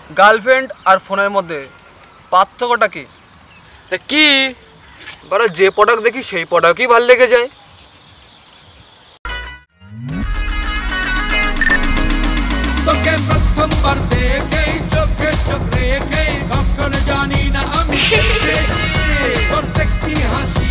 Girlfriend আর ফোনের মধ্যে পার্থক্যটা কি? কি বারে যে প্রোডাক্ট দেখি সেই প্রোডাক্টই ভালো লেগে যায়। তোকে প্রথমবার দেখেই চোখে চোখ রেখেই কখনো জানি না আমি তোর সেক্সি হাসি